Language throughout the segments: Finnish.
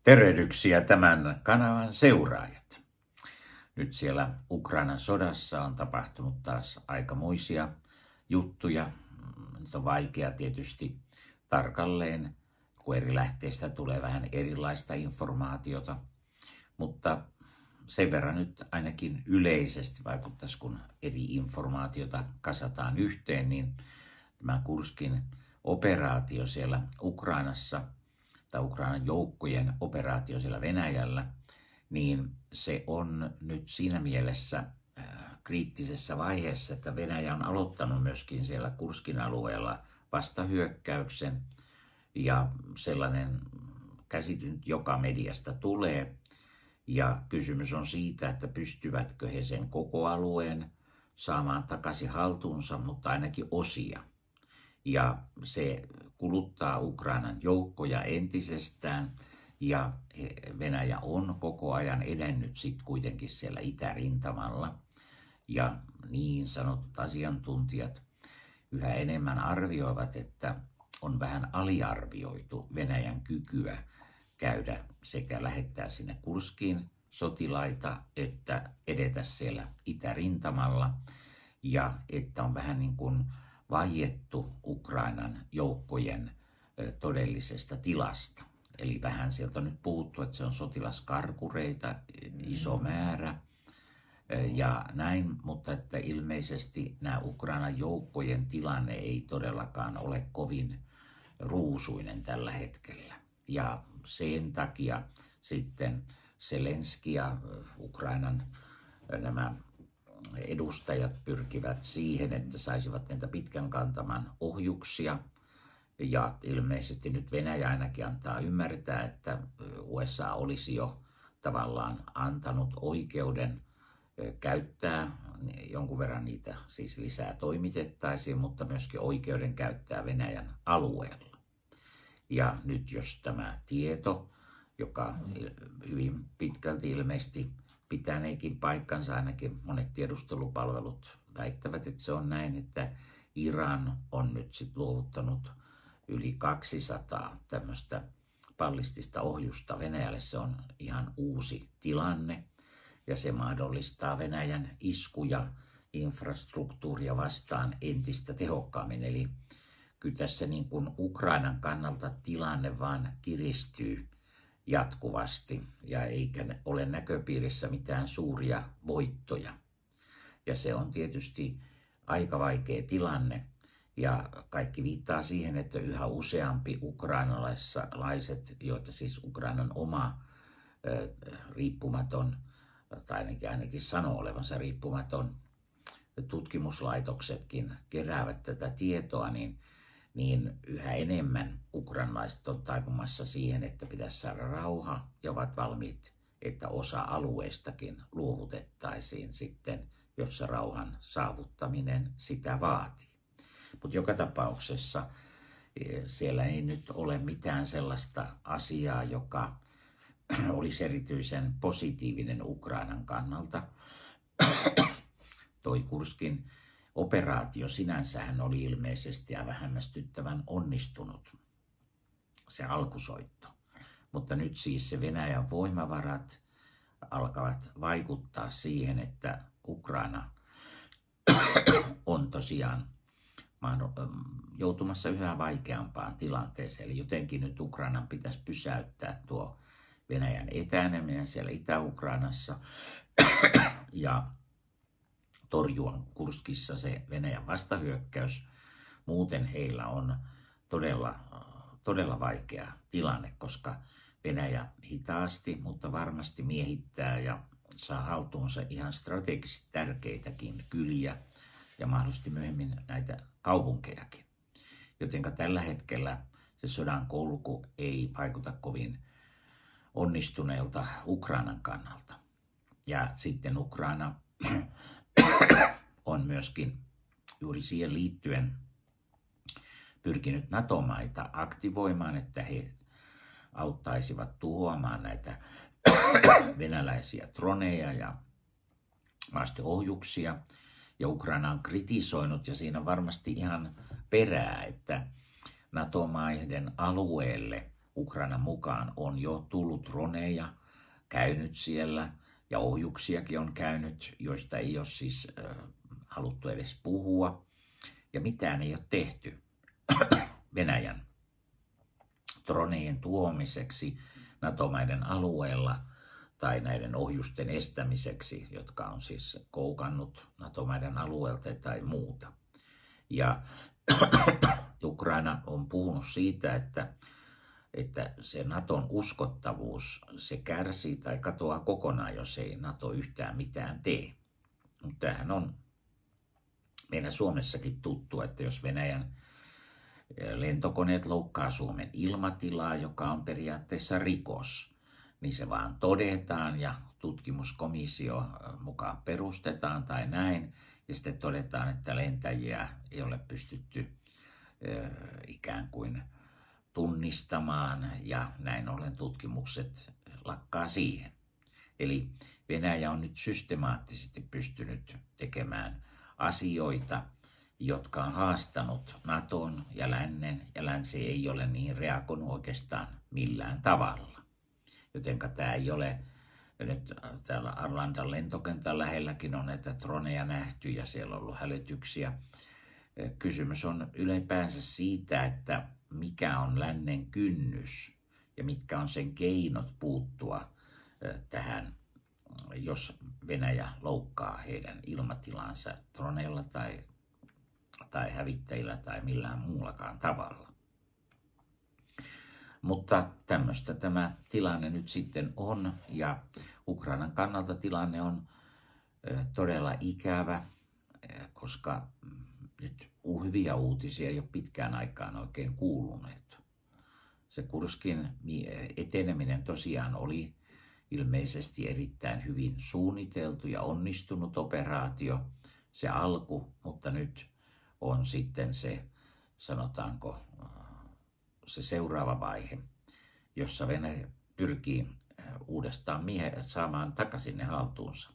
Tervehdyksiä tämän kanavan seuraajat. Nyt siellä Ukrainan sodassa on tapahtunut taas aikamoisia juttuja. Nyt on vaikea tietysti tarkalleen, kun eri lähteistä tulee vähän erilaista informaatiota. Mutta sen verran nyt ainakin yleisesti vaikuttaisi, kun eri informaatiota kasataan yhteen, niin tämä Kurskin operaatio siellä Ukrainassa, tai Ukrainan joukkojen operaatio siellä Venäjällä, niin se on nyt siinä mielessä kriittisessä vaiheessa, että Venäjä on aloittanut myöskin siellä Kurskin alueella vastahyökkäyksen, ja sellainen käsitys joka mediasta tulee, ja kysymys on siitä, että pystyvätkö he sen koko alueen saamaan takaisin haltuunsa, mutta ainakin osia. Ja se kuluttaa Ukrainan joukkoja entisestään, ja Venäjä on koko ajan edennyt sitten kuitenkin siellä itärintamalla. Ja niin sanotut asiantuntijat yhä enemmän arvioivat, että on vähän aliarvioitu Venäjän kykyä käydä sekä lähettää sinne Kurskiin sotilaita, että edetä siellä itärintamalla, ja että on vähän niin kuin vaiettu Ukrainan joukkojen todellisesta tilasta. Eli vähän sieltä on nyt puhuttu, että se on sotilaskarkureita, iso määrä ja näin, mutta että ilmeisesti nämä Ukrainan joukkojen tilanne ei todellakaan ole kovin ruusuinen tällä hetkellä. Ja sen takia sitten Zelenski ja Ukrainan nämä edustajat pyrkivät siihen, että saisivat näitä pitkän kantaman ohjuksia. Ja ilmeisesti nyt Venäjä ainakin antaa ymmärtää, että USA olisi jo tavallaan antanut oikeuden käyttää, jonkun verran niitä siis lisää toimitettaisiin, mutta myöskin oikeuden käyttää Venäjän alueella. Ja nyt jos tämä tieto, joka hyvin pitkälti ilmeisesti pitäneekin paikkansa, ainakin monet tiedustelupalvelut väittävät, että se on näin, että Iran on nyt sitten luovuttanut yli 200 tämmöistä ballistista ohjusta Venäjälle. Se on ihan uusi tilanne, ja se mahdollistaa Venäjän iskuja infrastruktuuria vastaan entistä tehokkaammin. Eli kyllä tässä niin kuin Ukrainan kannalta tilanne vaan kiristyy jatkuvasti, ja eikä ole näköpiirissä mitään suuria voittoja. Ja se on tietysti aika vaikea tilanne, ja kaikki viittaa siihen, että yhä useampi ukrainalaiset, joita siis Ukrainan oma riippumaton, tai ainakin sanoo olevansa riippumaton, tutkimuslaitoksetkin keräävät tätä tietoa, niin yhä enemmän ukrainalaiset on taipumassa siihen, että pitäisi saada rauha, ja ovat valmiit, että osa alueistakin luovutettaisiin sitten, jos se rauhan saavuttaminen sitä vaatii. Mutta joka tapauksessa siellä ei nyt ole mitään sellaista asiaa, joka olisi erityisen positiivinen Ukrainan kannalta. Toi Kurskin operaatio sinänsähän oli ilmeisesti aivan hämmästyttävän onnistunut, se alkusoitto. Mutta nyt siis se Venäjän voimavarat alkavat vaikuttaa siihen, että Ukraina on tosiaan joutumassa yhä vaikeampaan tilanteeseen. Eli jotenkin nyt Ukrainan pitäisi pysäyttää tuo Venäjän etäneminen siellä Itä-Ukrainassa ja torjua Kurskissa se Venäjän vastahyökkäys. Muuten heillä on todella vaikea tilanne, koska Venäjä hitaasti, mutta varmasti miehittää ja saa haltuunsa ihan strategisesti tärkeitäkin kyliä ja mahdollisesti myöhemmin näitä kaupunkejakin. Jotenka tällä hetkellä se sodan kulku ei vaikuta kovin onnistuneelta Ukrainan kannalta. Ja sitten Ukraina on myöskin juuri siihen liittyen pyrkinyt NATO-maita aktivoimaan, että he auttaisivat tuhoamaan näitä venäläisiä droneja ja maasto-ohjuksia. Ja Ukraina on kritisoinut, ja siinä on varmasti ihan perää, että NATO-maiden alueelle Ukrainan mukaan on jo tullut droneja, käynyt siellä ja ohjuksiakin on käynyt, joista ei ole siis haluttu edes puhua. Ja mitään ei ole tehty Venäjän dronejen tuomiseksi NATO-maiden alueella tai näiden ohjusten estämiseksi, jotka on siis koukannut NATO-maiden alueelta tai muuta. Ja Ukraina on puhunut siitä, että se Naton uskottavuus, se kärsii tai katoaa kokonaan, jos ei Nato yhtään mitään tee. Mutta tämähän on meillä Suomessakin tuttu, että jos Venäjän lentokoneet loukkaa Suomen ilmatilaa, joka on periaatteessa rikos, niin se vaan todetaan ja tutkimuskomissio mukaan perustetaan tai näin. Ja sitten todetaan, että lentäjiä ei ole pystytty ikään kuin tunnistamaan ja näin ollen tutkimukset lakkaa siihen. Eli Venäjä on nyt systemaattisesti pystynyt tekemään asioita, jotka on haastanut Naton ja lännen, ja länsi ei ole niihin reagoinut oikeastaan millään tavalla. Jotenka tämä ei ole, nyt täällä Arlandan lentokentän lähelläkin on näitä droneja nähty ja siellä on ollut hälytyksiä. Kysymys on ylipäänsä siitä, että mikä on lännen kynnys ja mitkä on sen keinot puuttua tähän, jos Venäjä loukkaa heidän ilmatilansa droneilla tai hävittäjillä tai millään muullakaan tavalla. Mutta tämmöistä tämä tilanne nyt sitten on, ja Ukrainan kannalta tilanne on todella ikävä, koska nyt hyviä uutisia ei ole pitkään aikaan oikein kuuluneet. Se Kurskin eteneminen tosiaan oli ilmeisesti erittäin hyvin suunniteltu ja onnistunut operaatio, se alku, mutta nyt on sitten se, sanotaanko, se seuraava vaihe, jossa Venäjä pyrkii uudestaan saamaan takaisin ne haltuunsa,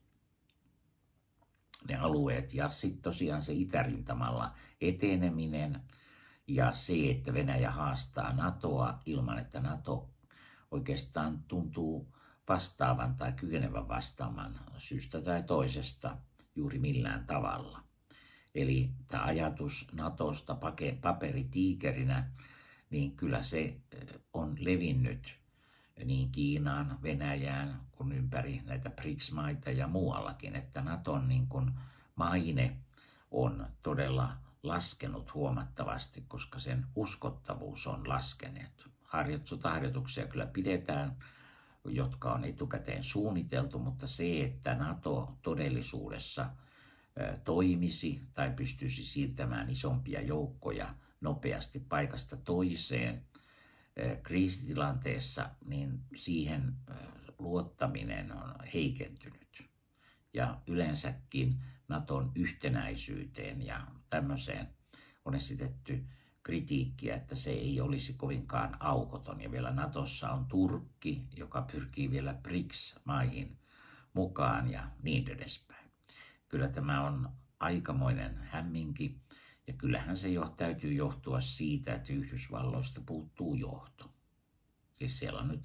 ne alueet. Ja sitten tosiaan se itärintamalla eteneminen ja se, että Venäjä haastaa NATOa ilman, että NATO oikeastaan tuntuu vastaavan tai kykenevän vastaamaan syystä tai toisesta juuri millään tavalla. Eli tämä ajatus NATOsta paperitiikerinä, niin kyllä se on levinnyt niin Kiinaan, Venäjään kuin ympäri näitä BRICS-maita ja muuallakin, että Naton niin kuin maine on todella laskenut huomattavasti, koska sen uskottavuus on laskenut. Sotaharjoituksia kyllä pidetään, jotka on etukäteen suunniteltu, mutta se, että NATO todellisuudessa toimisi tai pystyisi siirtämään isompia joukkoja nopeasti paikasta toiseen kriisitilanteessa, niin siihen luottaminen on heikentynyt. Ja yleensäkin Naton yhtenäisyyteen ja tämmöiseen on esitetty kritiikkiä, että se ei olisi kovinkaan aukoton. Ja vielä Natossa on Turkki, joka pyrkii vielä BRICS-maihin mukaan ja niin edespäin. Kyllä tämä on aikamoinen hämminki. Ja kyllähän se täytyy johtua siitä, että Yhdysvalloista puuttuu johto. Siis siellä on nyt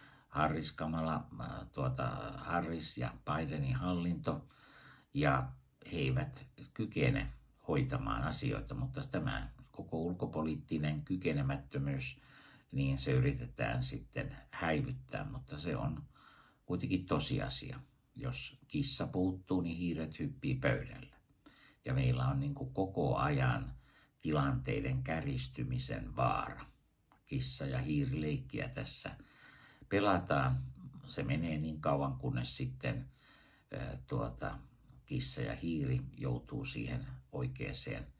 Harris ja Bidenin hallinto, ja he eivät kykene hoitamaan asioita, mutta tämä koko ulkopoliittinen kykenemättömyys, niin se yritetään sitten häivyttää, mutta se on kuitenkin tosiasia. Jos kissa puuttuu, niin hiiret hyppii pöydälle. Ja meillä on niin kuin koko ajan tilanteiden kärjistymisen vaara. Kissa- ja hiirileikkiä tässä pelataan. Se menee niin kauan, kunnes sitten kissa ja hiiri joutuu siihen oikeaan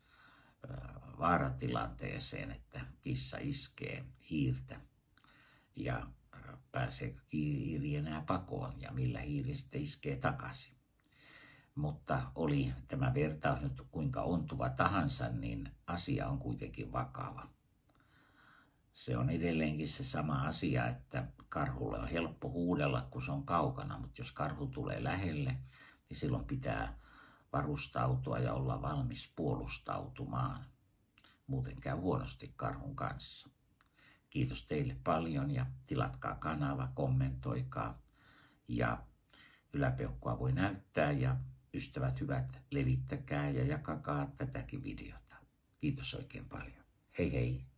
vaaratilanteeseen, että kissa iskee hiirtä. Ja pääseekö hiiri enää pakoon ja millä hiiri sitten iskee takaisin. Mutta oli tämä vertaus nyt kuinka ontuva tahansa, niin asia on kuitenkin vakava. Se on edelleenkin se sama asia, että karhulle on helppo huudella, kun se on kaukana, mutta jos karhu tulee lähelle, niin silloin pitää varustautua ja olla valmis puolustautumaan. Muuten käy huonosti karhun kanssa. Kiitos teille paljon ja tilatkaa kanava, kommentoikaa ja yläpeukkua voi näyttää ja ystävät hyvät, levittäkää ja jakakaa tätäkin videota. Kiitos oikein paljon. Hei hei!